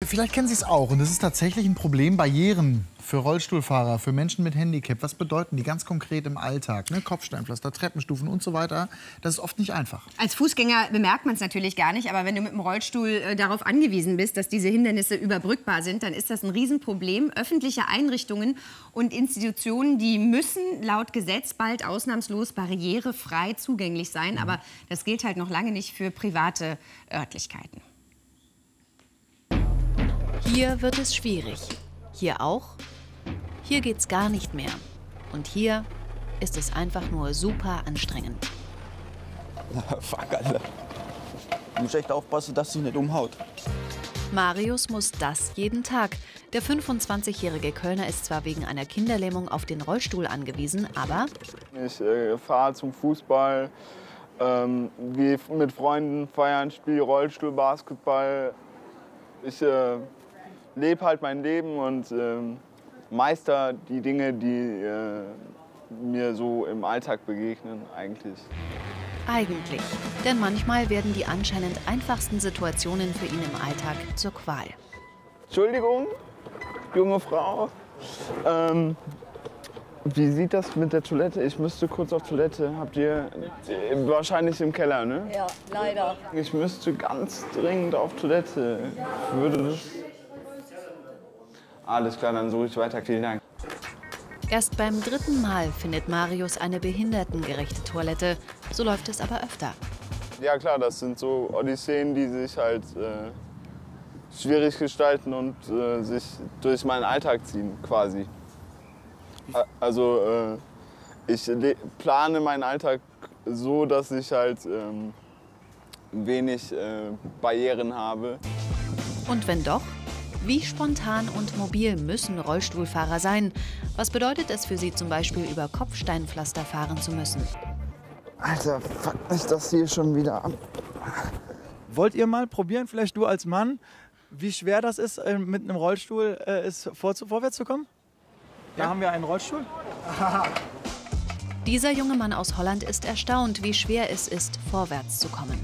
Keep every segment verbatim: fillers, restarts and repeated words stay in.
Vielleicht kennen Sie es auch. Und das ist tatsächlich ein Problem. Barrieren für Rollstuhlfahrer, für Menschen mit Handicap. Was bedeuten die ganz konkret im Alltag? Ne? Kopfsteinpflaster, Treppenstufen und so weiter. Das ist oft nicht einfach. Als Fußgänger bemerkt man es natürlich gar nicht. Aber wenn du mit dem Rollstuhl äh, darauf angewiesen bist, dass diese Hindernisse überbrückbar sind, dann ist das ein Riesenproblem. Öffentliche Einrichtungen und Institutionen, die müssen laut Gesetz bald ausnahmslos barrierefrei zugänglich sein. Mhm. Aber das gilt halt noch lange nicht für private Örtlichkeiten. Hier wird es schwierig. Hier auch. Hier geht's gar nicht mehr. Und hier ist es einfach nur super anstrengend. Fuck, Alter. Du musst echt aufpassen, dass sie nicht umhaut. Marius muss das jeden Tag. Der fünfundzwanzigjährige Kölner ist zwar wegen einer Kinderlähmung auf den Rollstuhl angewiesen, aber... Ich äh, fahre zum Fußball, ähm, gehe mit Freunden feiern, spiele Rollstuhl, Basketball. Ich äh, lebe halt mein Leben und äh, meister die Dinge, die äh, mir so im Alltag begegnen, eigentlich. Eigentlich. Denn manchmal werden die anscheinend einfachsten Situationen für ihn im Alltag zur Qual. Entschuldigung, junge Frau. Ähm, wie sieht das mit der Toilette? Ich müsste kurz auf Toilette. Habt ihr äh, wahrscheinlich im Keller, ne? Ja, leider. Ich müsste ganz dringend auf Toilette. Würde das... Alles klar, dann suche ich weiter. Vielen Dank. Erst beim dritten Mal findet Marius eine behindertengerechte Toilette. So läuft es aber öfter. Ja klar, das sind so Odysseen, die sich halt äh, schwierig gestalten und äh, sich durch meinen Alltag ziehen, quasi. Also äh, ich plane meinen Alltag so, dass ich halt ähm, wenig äh, Barrieren habe. Und wenn doch? Wie spontan und mobil müssen Rollstuhlfahrer sein? Was bedeutet es für sie zum Beispiel, über Kopfsteinpflaster fahren zu müssen? Alter, fuck mich das hier schon wieder ab. Wollt ihr mal probieren, vielleicht du als Mann, wie schwer das ist, mit einem Rollstuhl äh, ist, vor, vorwärts zu kommen? Da ja. haben wir einen Rollstuhl. Dieser junge Mann aus Holland ist erstaunt, wie schwer es ist, vorwärts zu kommen.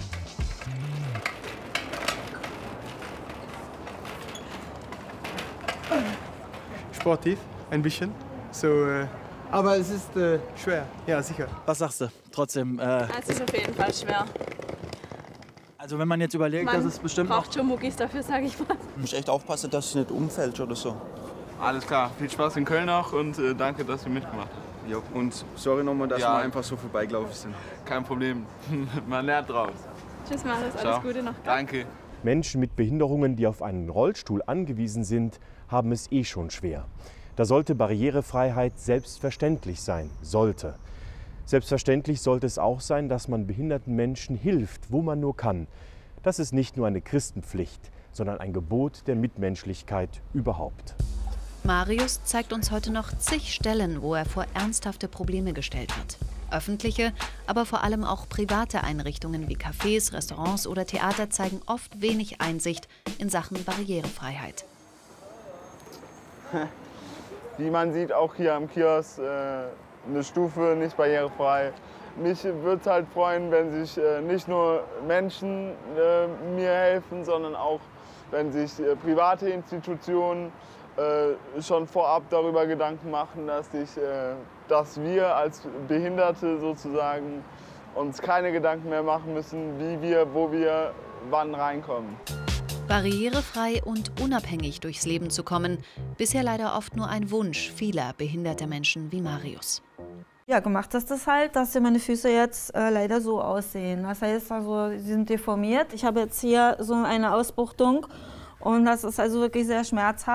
Sportiv, ein bisschen. So, äh, aber es ist äh, schwer, ja sicher. Was sagst du? Trotzdem. Äh, es ist auf jeden Fall schwer. Also wenn man jetzt überlegt, man dass es bestimmt braucht noch... schon Muckis dafür, sage ich mal. Du musst echt aufpassen, dass sie nicht umfällt oder so. Alles klar, viel Spaß in Köln auch und äh, danke, dass ihr mitgemacht habt. Ja, und sorry nochmal, dass ja. wir einfach so vorbeigelaufen sind. Kein Problem, man lernt draus. Tschüss Marius, alles Gute noch. Danke. Menschen mit Behinderungen, die auf einen Rollstuhl angewiesen sind, haben es eh schon schwer. Da sollte Barrierefreiheit selbstverständlich sein, sollte. Selbstverständlich sollte es auch sein, dass man behinderten Menschen hilft, wo man nur kann. Das ist nicht nur eine Christenpflicht, sondern ein Gebot der Mitmenschlichkeit überhaupt. Marius zeigt uns heute noch zig Stellen, wo er vor ernsthafte Probleme gestellt wird. Öffentliche, aber vor allem auch private Einrichtungen wie Cafés, Restaurants oder Theater zeigen oft wenig Einsicht in Sachen Barrierefreiheit. Wie man sieht, auch hier am Kiosk äh, eine Stufe nicht barrierefrei. Mich würde es halt freuen, wenn sich äh, nicht nur Menschen äh, mir helfen, sondern auch wenn sich äh, private Institutionen äh, schon vorab darüber Gedanken machen, dass, ich, äh, dass wir als Behinderte sozusagen uns keine Gedanken mehr machen müssen, wie wir, wo wir, wann reinkommen. Barrierefrei und unabhängig durchs Leben zu kommen, bisher leider oft nur ein Wunsch vieler behinderter Menschen wie Marius. Ja, gemacht ist das halt, dass meine Füße jetzt äh, leider so aussehen. Das heißt also, sie sind deformiert. Ich habe jetzt hier so eine Ausbuchtung und das ist also wirklich sehr schmerzhaft.